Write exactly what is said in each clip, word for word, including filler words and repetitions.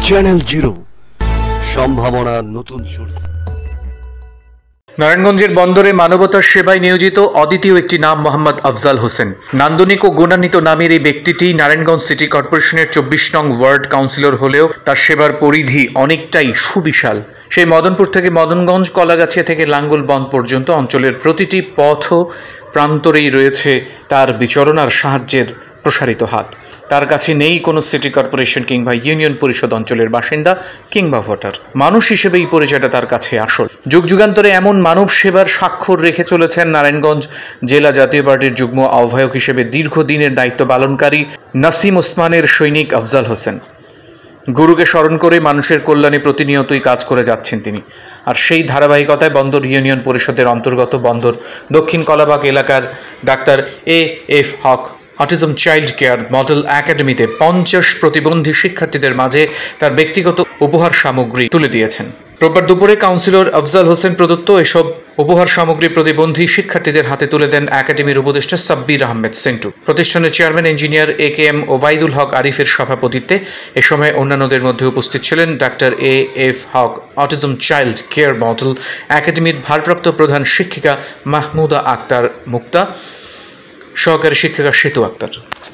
Channel zero, সম্ভাবনার নতুন শুরু। নারায়ণগঞ্জের বন্দরে মানবতার সেবায় নিয়োজিত অদ্বিতীয় একটি নাম মোহাম্মদ আফজাল হোসেন। নান্দনিক ও গুণান্বিত নামের এই ব্যক্তিটি নারায়ণগঞ্জ সিটি কর্পোরেশনের চব্বিশ নং ওয়ার্ড কাউন্সিলর হলেও তার সেবার পরিধি অনেকটাই সুবিশাল। সেই মদনপুর থেকে মদনগঞ্জ, কলাগাছিয়া থেকে লাঙ্গলবন্দ পর্যন্ত অঞ্চলের প্রতিটি পথ প্রান্তরেই রয়েছে তার বিচরণ আর সাহায্যের প্রসারিত হাত। তার কাছে নেই কোনো সিটি কর্পোরেশন কিংবা ইউনিয়ন পরিষদ অঞ্চলের বাসিন্দা কিংবা ভোটার। মানুষ হিসেবে এই পরিচয়টা তার কাছে আসল। যুগ যুগান্তরে এমন মানব সেবার স্বাক্ষর রেখে চলেছেন নারায়ণগঞ্জ জেলা জাতীয় পার্টির যুগ্ম আহ্বায়ক হিসেবে দীর্ঘদিনের দায়িত্ব পালনকারী নাসিম ওসমানের সৈনিক আফজাল হোসেন। গুরুকে স্মরণ করে মানুষের কল্যাণে প্রতিনিয়তই কাজ করে যাচ্ছেন তিনি। আর সেই ধারাবাহিকতায় বন্দর ইউনিয়ন পরিষদের অন্তর্গত বন্দর দক্ষিণ কলাবাগ এলাকার doctor A F Haque autism child care model একাডেমিতে পঞ্চাশ প্রতিবন্ধী শিক্ষার্থীদের মাঝে তার ব্যক্তিগত উপহার সামগ্রী তুলে দিয়েছেন। রোববার দুপুরে কাউন্সিলর আফজাল হোসেন প্রদত্ত এসব উপহার সামগ্রী প্রতিবন্ধী শিক্ষার্থীদের হাতে তুলে দেন একাডেমির উপদেষ্টা সাব্বির আহমেদ সেন্টু। প্রতিষ্ঠানের chairman engineer A K M Obaidul Haque আরিফের সভাপতিত্বে এ সময় অন্যান্যদের মধ্যে উপস্থিত ছিলেন doctor A F Haque autism child care model একাডেমির ভারপ্রাপ্ত প্রধান শিক্ষিকা মাহমুদা আক্তার মুক্তা, সহকারী শিক্ষিকা সেতু আক্তার।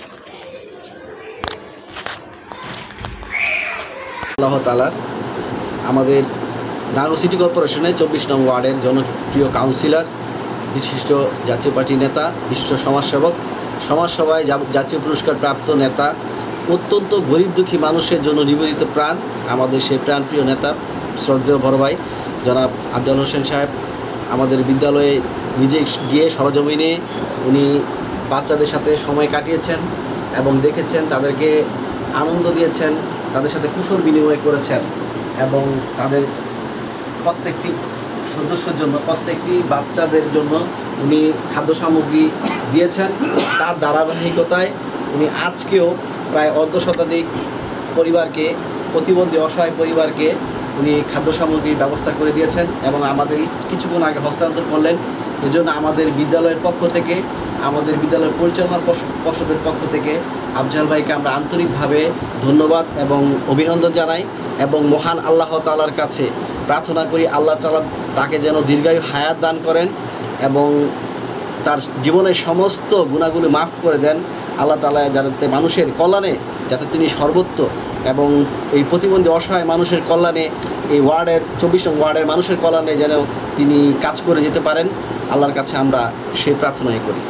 আল্লাহ তাআলার আমাদের নারায়ণ সিটি কর্পোরেশনের চব্বিশ নং ওয়ার্ডের জনপ্রিয় কাউন্সিলর, বিশিষ্ট জাতীয় পার্টি নেতা, বিশিষ্ট সমাজসেবক, সমাজসভায় জাতীয় পুরস্কার প্রাপ্ত নেতা, অত্যন্ত গরিব দুঃখী মানুষের জন্য নিবেদিত প্রাণ আমাদের সেই প্রাণপ্রিয় নেতা শ্রদ্ধেয় বড় ভাই জনাব আফজাল হোসেন সাহেব আমাদের বিদ্যালয়ে নিজে গিয়ে সরজমিনে উনি বাচ্চাদের সাথে সময় কাটিয়েছেন এবং দেখেছেন, তাদেরকে আনন্দ দিয়েছেন, তাদের সাথে কুশল বিনিময় করেছেন এবং তাদের প্রত্যেকটি সদস্যের জন্য, প্রত্যেকটি বাচ্চাদের জন্য উনি খাদ্য সামগ্রী দিয়েছেন। তার ধারাবাহিকতায় উনি আজকেও প্রায় অর্ধ শতাধিক পরিবারকে, প্রতিবন্ধী অসহায় পরিবারকে উনি খাদ্য সামগ্রীর ব্যবস্থা করে দিয়েছেন এবং আমাদের কিছুক্ষণ আগে হস্তান্তর করলেন। এজন্য আমাদের বিদ্যালয়ের পক্ষ থেকে, আমাদের বিদ্যালয়ের পরিচালনা পর্ষদের পক্ষ থেকে আফজাল ভাইকে আমরা আন্তরিকভাবে ধন্যবাদ এবং অভিনন্দন জানাই এবং মহান আল্লাহ তাআলার কাছে প্রার্থনা করি আল্লাহ তাআলা তাকে যেন দীর্ঘায়ু হায়াত দান করেন এবং তার জীবনের সমস্ত গুণাগুলি মাফ করে দেন। আল্লাহ তাআলা যাতে মানুষের কল্যাণে, যাতে তিনি সর্বত্র এবং এই প্রতিবন্ধী অসহায় মানুষের কল্যাণে, এই ওয়ার্ডের চব্বিশ নং ওয়ার্ডের মানুষের কল্যাণে যেন তিনি কাজ করে যেতে পারেন, আল্লাহর কাছে আমরা সেই প্রার্থনাই করি।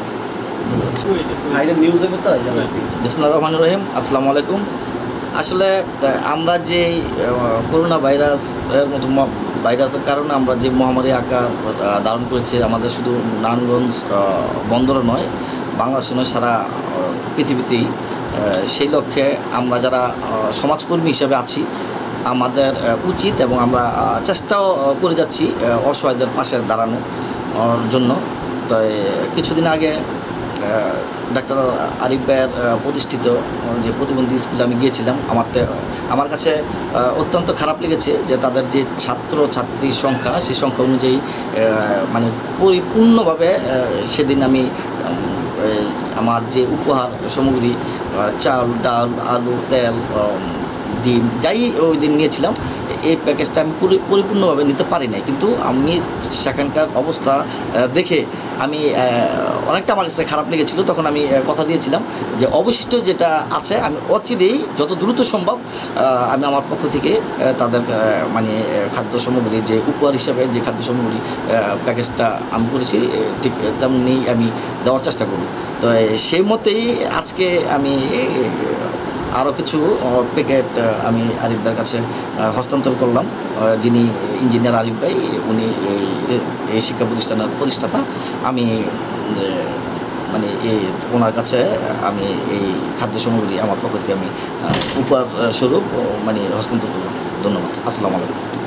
বিসমিল্লাহির রহমানির রহিম। আসসালামু আলাইকুম। আসলে আমরা যে করোনা ভাইরাসের মতো ভাইরাসের কারণে আমরা যে মহামারী আকার ধারণ করেছে, আমাদের শুধু নারায়ণগঞ্জ বন্দরে নয়, বাংলাদেশে নয়, সারা পৃথিবীতেই, সেই লক্ষ্যে আমরা যারা সমাজকর্মী হিসেবে আছি, আমাদের উচিত এবং আমরা চেষ্টাও করে যাচ্ছি অসহায়দের পাশে দাঁড়ানোর জন্য। তো কিছুদিন আগে ডাক্তার আরিফ ভাইয়ের প্রতিষ্ঠিত যে প্রতিবন্ধী স্কুলে আমি গিয়েছিলাম। আমার আমার কাছে অত্যন্ত খারাপ লেগেছে যে তাদের যে ছাত্র ছাত্রীর সংখ্যা, সেই সংখ্যা অনুযায়ী মানে পরিপূর্ণভাবে সেদিন আমি আমার যে উপহার সামগ্রী, চাল, ডাল, আলু, তেল, ডিম, যাই ওই দিন নিয়েছিলাম, এই প্যাকেজটা আমি পরিপূর্ণভাবে নিতে পারি নাই। কিন্তু আমি সেখানকার অবস্থা দেখে আমি অনেকটা আমার কাছে খারাপ লেগেছিল। তখন আমি কথা দিয়েছিলাম যে অবশিষ্ট যেটা আছে আমি অচিরেই যত দ্রুত সম্ভব আমি আমার পক্ষ থেকে তাদের মানে খাদ্য সামগ্রী, যে উপহার হিসাবে যে খাদ্য সামগ্রী প্যাকেজটা আমি করেছি, ঠিক তেমনি আমি দেওয়ার চেষ্টা করব। তো সেই মতেই আজকে আমি আরও কিছু প্যাকেট আমি আরিফ ভাইয়ের কাছে হস্তান্তর করলাম, যিনি ইঞ্জিনিয়ার আরিফ ভাই, উনি এই শিক্ষা প্রতিষ্ঠানের প্রতিষ্ঠাতা। আমি মানে এই ওনার কাছে আমি এই খাদ্য সামগ্রী আমার পক্ষ থেকে আমি উপহার স্বরূপ মানে হস্তান্তর করলাম। ধন্যবাদ। আসসালামু আলাইকুম।